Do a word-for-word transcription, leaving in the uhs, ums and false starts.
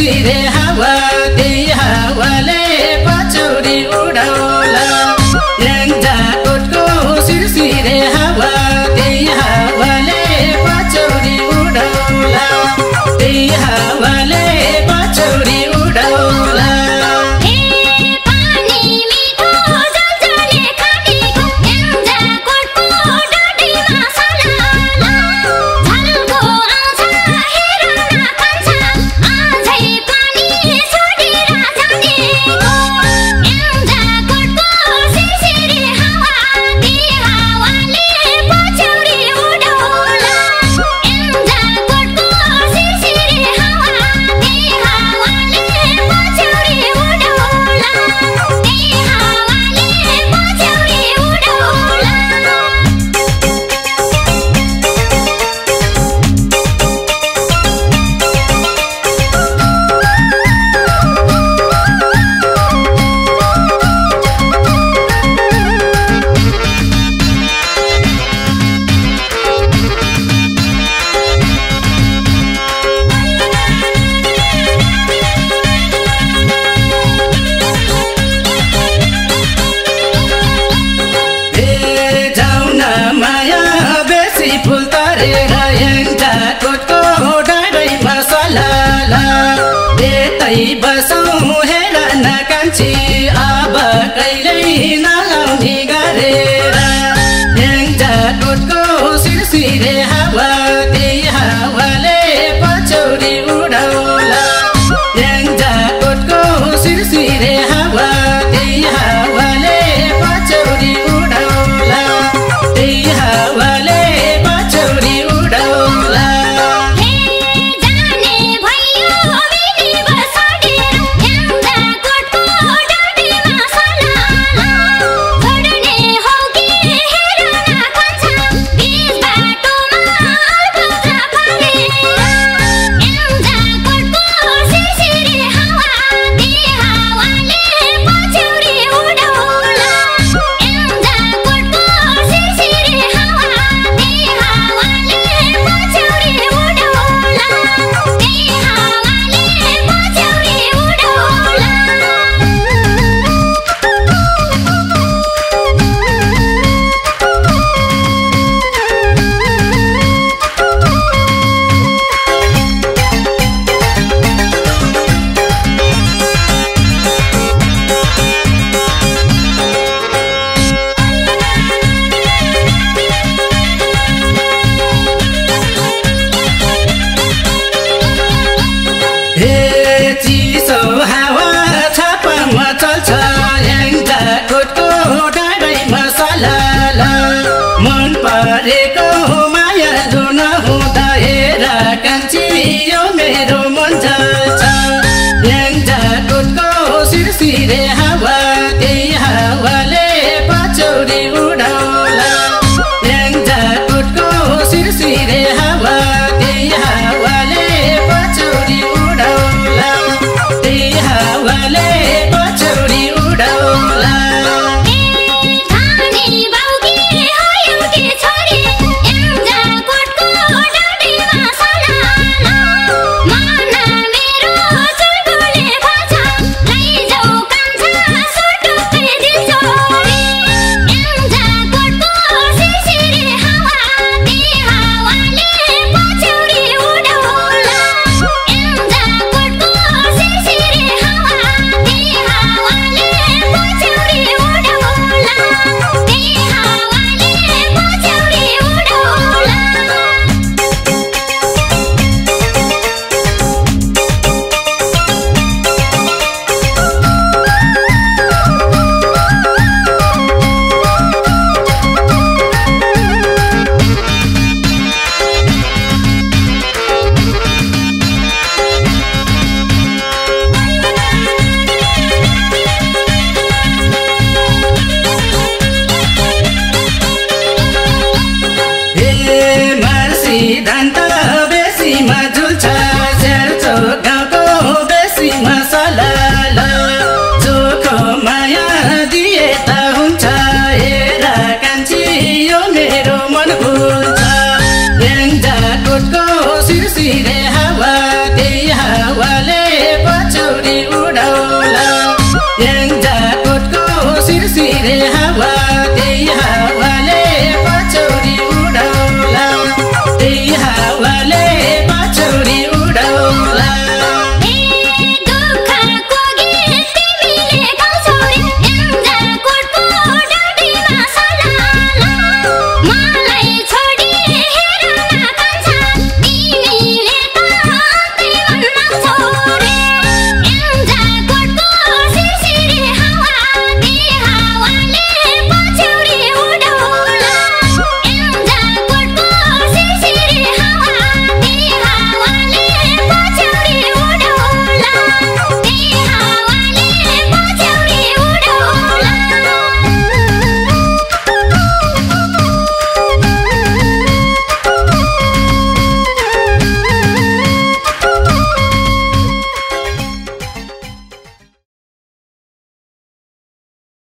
सिरसिरे हावा त्यही हावाले पछौरी उडाउला याङजाकोटको सिरसिरे हावा त्यही हावाले पछौरी उडाउला त्यही हावाले पछौरी उडाउला बसौँ हेर न कान्छी अब कहिल्यै नलाउने गरेर याङजाकोटको सिरसिरे हावा त्यही हावाले पछौरी उडाउला याङजाकोटको सिरसिरे हावा त्यही हावाले पछौरी उडाउला त्यही हावाले पछौरी उडाउला मन परेको माया जुन हुँदा हेर कान्छी यो मेरो मन जल्छ याङजाकोटको सिरसिरे हावा त्यही हावाले पछौरी उडाउला याङजाकोटको सिरसिरे हावा त्यही हावाले पछौरी उडाउला त्यही हावाले पछौरी उडाउला सिद्धान्त